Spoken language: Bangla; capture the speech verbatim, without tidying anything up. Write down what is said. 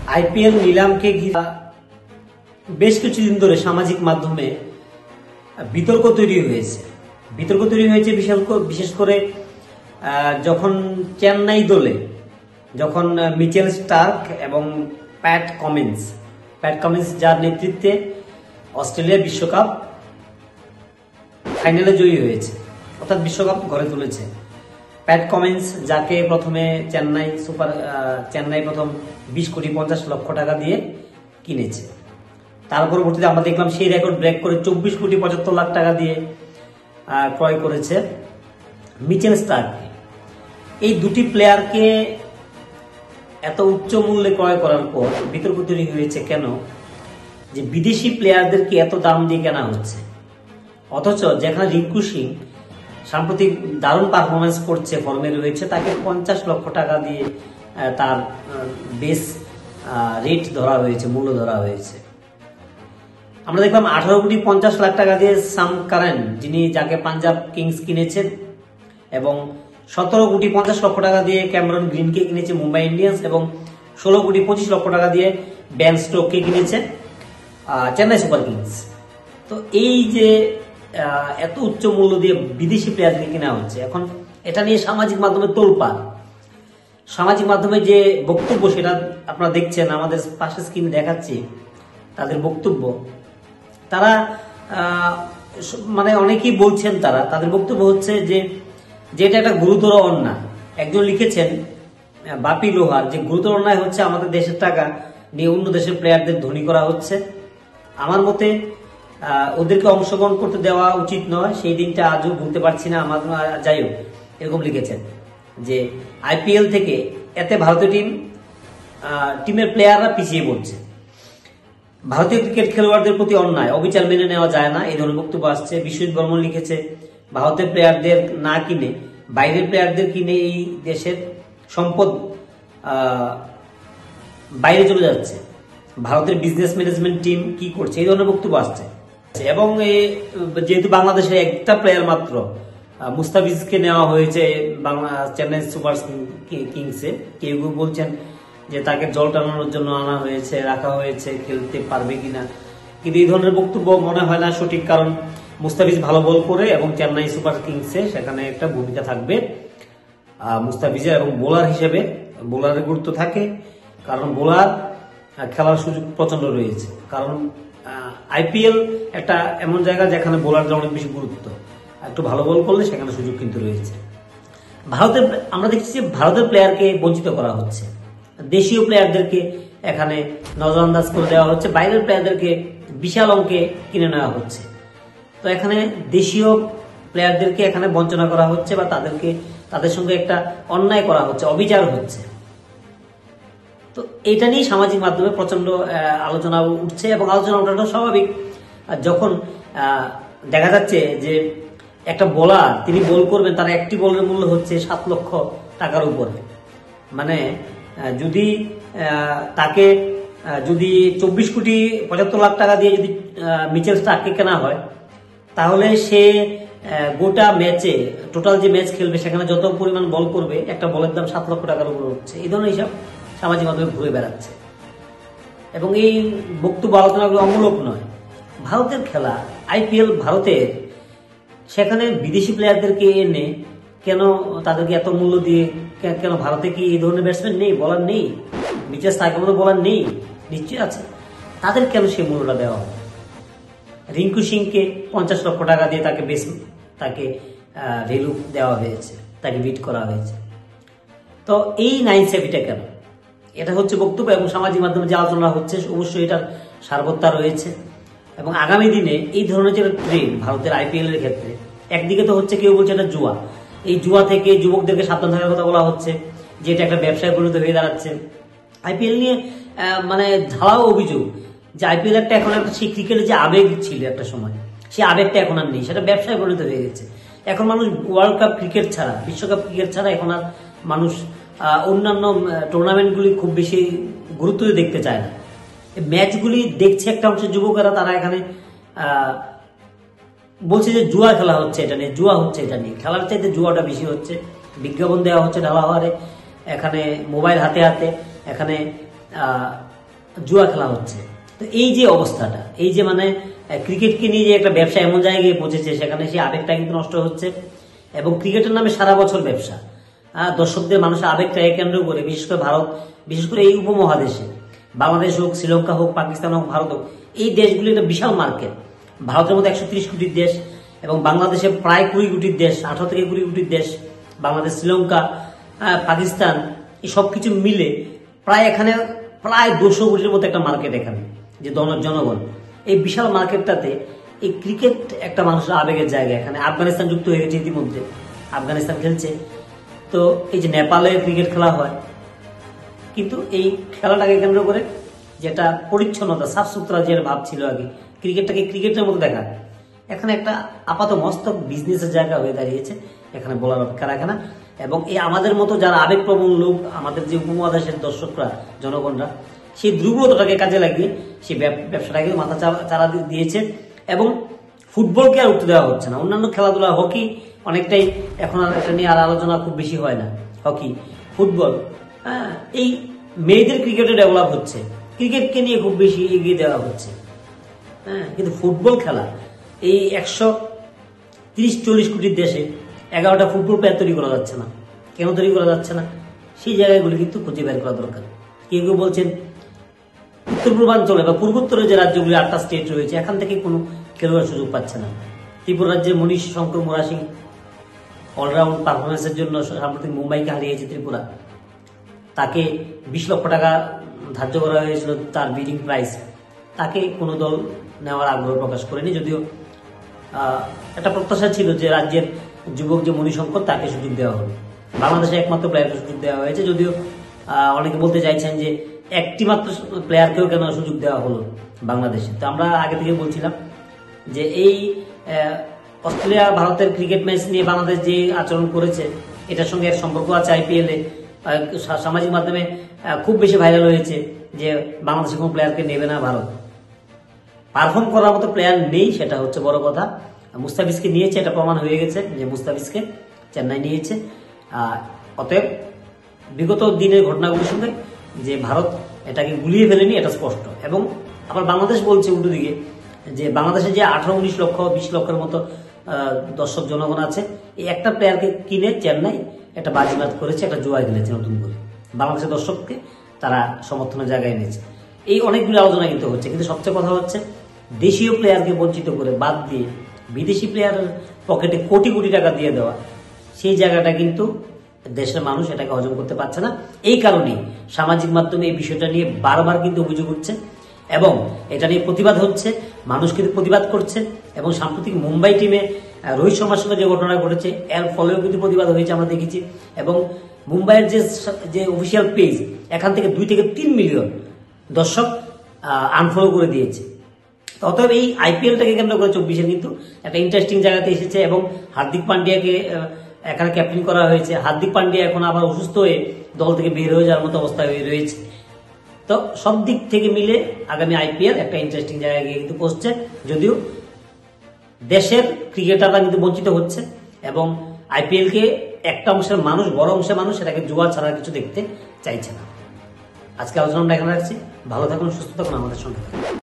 আইপিএল নিলামকে ঘিরে বেশ কিছুদিন ধরে সামাজিক মাধ্যমে বিতর্ক তৈরি হয়েছে বিতর্ক তৈরি হয়েছে বিশেষ করে যখন চেন্নাই দলে যখন মিচেল স্টার্ক এবং প্যাট কামিন্স প্যাট কামিন্স যার নেতৃত্বে অস্ট্রেলিয়া বিশ্বকাপ ফাইনালে জয়ী হয়েছে, অর্থাৎ বিশ্বকাপ ঘরে তুলেছে। প্যাট কামিন্স যাকে প্রথমে চেন্নাই সুপার চেন্নাই প্রথম বিশ কোটি পঞ্চাশ লক্ষ টাকা দিয়ে কিনেছে, তার পরবর্তীতে আমরা দেখলাম সেই রেকর্ড ব্রেক করে চব্বিশ কোটি পঁচাত্তর লাখ টাকা দিয়ে ক্রয় করেছে মিচেল স্টার্ককে। এই দুটি প্লেয়ারকে এত উচ্চ মূল্যে ক্রয় করার পর বিতর্ক তৈরি হয়েছে কেন যে বিদেশি প্লেয়ারদেরকে এত দাম দিয়ে কেনা হচ্ছে, অথচ যেখানে রিঙ্কু সিং সাম্প্রতিক দারুণ পারফরমেন্স করছে, ফর্মে রয়েছে, তাকে পঞ্চাশ লক্ষ টাকা দিয়ে তার বেস রেট ধরা হয়েছে, মূল্য ধরা হয়েছে। আমরা দেখলাম আঠারো কোটি পঞ্চাশ লাখ টাকা দিয়ে সাম কারেন, যিনি যাকে পাঞ্জাব কিংস কিনেছেন, এবং সতেরো কোটি পঞ্চাশ লক্ষ টাকা দিয়ে ক্যামেরন গ্রিনকে কিনেছে মুম্বাই ইন্ডিয়ান্স, এবং ষোলো কোটি পঁচিশ লক্ষ টাকা দিয়ে বেন স্টোককে কিনেছে চেন্নাই সুপার কিংস। তো এই যে এত উচ্চ মূল্য দিয়ে বিদেশি প্লেয়ারকে কেনা হচ্ছে, এখন এটা নিয়ে সামাজিক মাধ্যমে তোলপাড়। সামাজিক মাধ্যমে যে বক্তব্য সেটা আপনারা দেখছেন, আমাদের পাশে স্ক্রিনে দেখাচ্ছি তাদের বক্তব্য। তারা মানে অনেকেই বলছেন, তারা তাদের বক্তব্য হচ্ছে যে যেটা একটা গুরুতর অন্যায়। একজন লিখেছেন বাপি লোহার যে গুরুতর অন্যায় হচ্ছে আমাদের দেশের টাকা নিয়ে অন্য দেশের প্লেয়ারদের ধনী করা হচ্ছে। আমার মতে ওদেরকে অংশগ্রহণ করতে দেওয়া উচিত নয়, সেই দিনটা আজও ভুলতে পারছি না আমার। যাই হোক, এরকম লিখেছেন যে আইপিএল থেকে এতে ভারতীয় টিম টিমের প্লেয়াররা পিছিয়ে পড়ছে, ভারতীয় ক্রিকেট খেলোয়াড়দের প্রতি অন্যায়, অবিচার মেনে নেওয়া যায় না, এই ধরনের বক্তব্য আসছে। বিশ্বজিৎ বর্মন লিখেছে ভারতের প্লেয়ারদের না কিনে বাইরের প্লেয়ারদের কিনে এই দেশের সম্পদ বাইরে চলে যাচ্ছে, ভারতের বিজনেস ম্যানেজমেন্ট টিম কি করছে, এই ধরনের বক্তব্য আসছে। এবং যেহেতু বাংলাদেশের একটা প্লেয়ার মাত্র মুস্তাফিজকে নেওয়া হয়েছে বাংলা চেন্নাই সুপার কিংসে, কেউ কেউ বলছেন যে তাকে জল টানানোর জন্য আনা হয়েছে, রাখা হয়েছে, খেলতে পারবে কিনা, কিন্তু এই ধরনের বক্তব্য মনে হয় না সঠিক। কারণ মুস্তাফিজ ভালো বল করে এবং চেন্নাই সুপার কিংসে সেখানে একটা ভূমিকা থাকবে মুস্তাফিজের, এবং বোলার হিসেবে বোলারের গুরুত্ব থাকে, কারণ বোলার খেলার সুযোগ প্রচন্ড রয়েছে। কারণ আইপিএল একটা এমন জায়গা যেখানে বোলারদের অনেক বেশি গুরুত্ব, একটু ভালো বল করলে সেখানে সুযোগ কিন্তু রয়েছে। ভারতের আমরা দেখছি যে ভারতের প্লেয়ারকে বঞ্চিত করা হচ্ছে, দেশীয় প্লেয়ারদেরকে এখানে নজরআন্দাজ করে দেওয়া হচ্ছে, বাইরের প্লেয়ারদেরকে বিশাল অঙ্কে কিনে নেওয়া হচ্ছে। তো এখানে দেশীয় প্লেয়ারদেরকে এখানে বঞ্চনা করা হচ্ছে, বা তাদেরকে তাদের সঙ্গে একটা অন্যায় করা হচ্ছে, অবিচার হচ্ছে। তো এটা নিয়ে সামাজিক মাধ্যমে প্রচন্ড আলোচনা উঠছে, এবং আলোচনা ওঠাটা স্বাভাবিক। যখন দেখা যাচ্ছে যে একটা বোলার তিনি বল করবেন, তার একটি বলের মূল্য হচ্ছে সাত লক্ষ টাকার উপরে, মানে যদি তাকে যদি চব্বিশ কোটি পঁচাত্তর লাখ টাকা দিয়ে যদি মিচেল স্টার্ককে কেনা হয়, তাহলে সে গোটা ম্যাচে টোটাল যে ম্যাচ খেলবে সেখানে যত পরিমাণ বল করবে, একটা বলের দাম সাত লক্ষ টাকার উপরে হচ্ছে। এই ধরনের হিসাব সামাজিক মাধ্যমে ঘুরে বেড়াচ্ছে, এবং এই বক্তব্য আলোচনাগুলো অমূলক নয়। ভারতের খেলা আইপিএল ভারতের, সেখানে বিদেশি প্লেয়ারদেরকে এনে কেন তাদেরকে এত মূল্য দিয়ে কেন? ভারতে কি এই ধরনের ব্যাটসম্যান নেই, বলার নেই? মিচেল স্টার্কের মতো বলার নেই? নিশ্চয়ই আছে। তাদের কেন সেই মূল্যটা দেওয়া হয়? রিঙ্কু সিংকে পঞ্চাশ লক্ষ টাকা দিয়ে তাকে বেশ তাকে ভ্যালু দেওয়া হয়েছে, তাকে বিট করা হয়েছে। তো এই নাইনসেভিটা কেন? এটা হচ্ছে বক্তব্য, এবং সামাজিক মাধ্যমে যে আলোচনা হচ্ছে অবশ্যই এটার সারবত্তা রয়েছে। এবং আগামী দিনে এই ধরনের যে ট্রেন্ড ভারতের আইপিএল এর ক্ষেত্রে, একদিকে তো হচ্ছে কেউ বলছে এটা জুয়া, এই জুয়া থেকে যুবকদেরকে সাবধান থাকার কথা বলা হচ্ছে, যে এটা একটা ব্যবসায় পরিণত হয়ে দাঁড়াচ্ছে। আইপিএল নিয়ে মানে ঝাড়াও অভিযোগ যে আইপিএল একটা এখন একটা সেই ক্রিকেটের যে আবেগ ছিল একটা সময়, সেই আবেগটা এখন আর নেই, সেটা ব্যবসায় পরিণত হয়ে গেছে। এখন মানুষ ওয়ার্ল্ড কাপ ক্রিকেট ছাড়া, বিশ্বকাপ ক্রিকেট ছাড়া এখন আর মানুষ অন্যান্য টুর্নামেন্টগুলি খুব বেশি গুরুত্ব দিয়ে দেখতে চায় না। ম্যাচগুলি দেখছে একটা অংশের যুবকেরা, তারা এখানে বলছে যে জুয়া খেলা হচ্ছে, এটা নিয়ে জুয়া হচ্ছে, এটা নিয়ে খেলার চাইতে জুয়াটা বেশি হচ্ছে। বিজ্ঞাপন দেওয়া হচ্ছে ঢালাওয়ারে, এখানে মোবাইল হাতে হাতে, এখানে জুয়া খেলা হচ্ছে। তো এই যে অবস্থাটা, এই যে মানে ক্রিকেটকে নিয়ে যে একটা ব্যবসা এমন জায়গায় পৌঁছেছে, সেখানে সেই আবেগটা কিন্তু নষ্ট হচ্ছে। এবং ক্রিকেটের নামে সারা বছর ব্যবসা, দর্শকদের মানুষের আবেগটাকে কেন্দ্র করে, বিশেষ করে ভারত, বিশেষ করে এই উপমহাদেশে বাংলাদেশ হোক, শ্রীলঙ্কা হোক, পাকিস্তান হোক, ভারত হোক, এই দেশগুলি একটা বিশাল মার্কেট। ভারতের মধ্যে একশো ত্রিশ কোটির দেশ এবং বাংলাদেশে প্রায় কুড়ি কোটির দেশ, আঠারো থেকে কুড়ি কোটির দেশ। বাংলাদেশ, শ্রীলঙ্কা, পাকিস্তান, এই সব কিছু মিলে প্রায় এখানে প্রায় দুশো কোটির মতো একটা মার্কেট এখানে, যে জনগণ। এই বিশাল মার্কেটটাতে এই ক্রিকেট একটা মানুষের আবেগের জায়গা। এখানে আফগানিস্তান যুক্ত হয়ে গেছে ইতিমধ্যে, আফগানিস্তান খেলছে। তো এই যে নেপালে ক্রিকেট খেলা হয়, কিন্তু এই খেলাটাকে কেন্দ্র করে যেটা পরিচ্ছন্নতা, সাফ সুতরা যে ভাব ছিল আগে, ক্রিকেটটাকে ক্রিকেটের মতো দেখা, এখানে একটা আপাত মস্তক বিজনেসের জায়গা হয়ে দাঁড়িয়েছে। এখানে বলার অপেক্ষা রাখে না। এবং এই আমাদের মতো যারা আবেগপ্রবণ লোক, আমাদের যে উপমহাদেশের দর্শকরা, জনগণরা, সেই দুর্বলতাটাকে কাজে লাগিয়ে সেই ব্যবসাটাকে মাথা চারা দিয়েছে। এবং ফুটবলকে আর উঠতে দেওয়া হচ্ছে না। অন্যান্য খেলাধুলা, হকি অনেকটাই এখন আর এটা নিয়ে আর আলোচনা খুব বেশি হয় না। হকি, ফুটবল, হ্যাঁ, এই মেয়েদের ক্রিকেটে ডেভেলপ হচ্ছে, ক্রিকেটকে নিয়ে খুব বেশি এগিয়ে দেওয়া হচ্ছে। হ্যাঁ, কিন্তু ফুটবল খেলা এই একশো তিরিশ চল্লিশ কোটির দেশে এগারোটা ফুটবল প্লেয়ার তৈরি করা যাচ্ছে না। কেন তৈরি করা যাচ্ছে না? সেই জায়গাগুলি কিন্তু খুঁজে বের করা দরকার। কেউ কেউ বলছেন উত্তর পূর্বাঞ্চলে বা পূর্বোত্তরে যে রাজ্যগুলি, আটটা স্টেট রয়েছে, এখান থেকে কোনো খেলোয়াড় সুযোগ পাচ্ছে না। ত্রিপুরা রাজ্যের মনীষ শঙ্কর মোরা সিং অলরাউন্ড পারফরমেন্সের জন্য সাম্প্রতিক মুম্বাইকে হারিয়েছে ত্রিপুরা। তাকে বিশ লক্ষ টাকা ধার্য করা হয়েছিল তার বিডিং প্রাইস। তাকে কোনো দল নেওয়ার আগ্রহ প্রকাশ করেনি, যদিও একটা প্রত্যাশা ছিল যে রাজ্যের যুবক যে মণিশঙ্কর, তাকে সুযোগ দেওয়া হবে। বাংলাদেশে একমাত্র প্লেয়ারকে সুযোগ দেওয়া হয়েছে, যদিও অনেকে বলতে চাইছেন যে একটি মাত্র প্লেয়ারকেও কেন সুযোগ দেওয়া হলো বাংলাদেশে। তো আমরা আগে থেকে বলছিলাম যে এই অস্ট্রেলিয়া ভারতের ক্রিকেট ম্যাচ নিয়ে বাংলাদেশ যে আচরণ করেছে, এটার সঙ্গে এক সম্পর্ক আছে। আইপিএলে সামাজিক মাধ্যমে খুব বেশি ভাইরাল হয়েছে যে বাংলাদেশে কোনো প্লেয়ারকে নেবে না ভারত। পারফর্ম করার মতো প্লেয়ার নেই, সেটা হচ্ছে বড় কথা। মুস্তাফিজকে নিয়েছে, এটা প্রমাণ হয়ে গেছে যে মুস্তাফিজকে চেন্নাই নিয়েছে। অতএব বিগত দিনের ঘটনাগুলির সঙ্গে যে ভারত এটাকে গুলিয়ে ফেলেনি, এটা স্পষ্ট। এবং আবার বাংলাদেশ বলছে উল্টো দিকে যে বাংলাদেশে যে আঠারো উনিশ লক্ষ বিশ লক্ষের মতো দর্শক জনগণ আছে, এই একটা প্লেয়ারকে কিনে চেন্নাই একটা বাজিমাত করেছে, একটা জোয়ার খেলেছে নতুন করে। বাংলাদেশের দর্শককে তারা সমর্থনের জায়গায় এনেছে। এই অনেকগুলো আলোচনা কিন্তু হচ্ছে, কিন্তু সবচেয়ে কথা হচ্ছে দেশীয় প্লেয়ারকে বঞ্চিত করে বাদ দিয়ে বিদেশি প্লেয়ারের পকেটে কোটি কোটি টাকা দিয়ে দেওয়া, সেই জায়গাটা কিন্তু দেশের মানুষ এটাকে হজম করতে পারছে না। এই কারণেই সামাজিক মাধ্যমে এই বিষয়টা নিয়ে বারবার কিন্তু অভিযোগ উঠছে এবং এটা নিয়ে প্রতিবাদ হচ্ছে, মানুষ কিন্তু প্রতিবাদ করছে। এবং সাম্প্রতিক মুম্বাই টিমে রোহিত শর্মার সঙ্গে যে ঘটনা ঘটেছে, এর ফলেও কিন্তু প্রতিবাদ হয়েছে, আমরা দেখেছি। এবং মুম্বাইয়ের যে যে অফিসিয়াল পেজ, এখান থেকে দুই থেকে তিন মিলিয়ন দর্শক আনফলো করে দিয়েছে। অতএব এই আইপিএলটাকে কেন্দ্র করে চব্বিশের কিন্তু একটা ইন্টারেস্টিং জায়গাতে এসেছে। এবং হার্দিক পান্ডিয়াকে এখানে ক্যাপ্টেন করা হয়েছে। হার্দিক পান্ডিয়া এখন আবার অসুস্থ হয়ে দল থেকে বের হয়ে যাওয়ার মতো অবস্থা হয়ে রয়েছে। তো সব দিক থেকে মিলে আগামী আইপিএল একটা ইন্টারেস্টিং জায়গায় গিয়ে কিন্তু পৌঁছছে, যদিও দেশের ক্রিকেটাররা কিন্তু বঞ্চিত হচ্ছে। এবং আইপিএলকে একটা অংশের মানুষ, বড় অংশের মানুষ এটাকে জুয়া ছাড়া কিছু দেখতে চাইছে না। আজকে আলোচনা আমরা এখানে রাখছি। ভালো থাকুন, সুস্থ থাকুন, আমাদের সঙ্গে থাকুন।